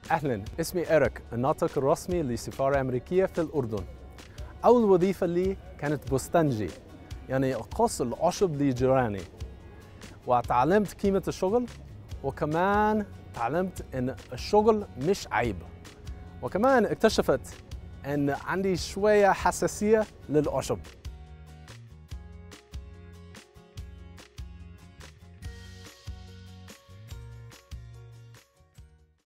أهلاً، اسمي إيريك، الناطق الرسمي للسفارة الأمريكية في الأردن. أول وظيفة لي كانت بستنجي، يعني أقص العشب لجيراني، وتعلمت قيمة الشغل، وكمان تعلمت إن الشغل مش عيب، وكمان اكتشفت إن عندي شوية حساسية للعشب.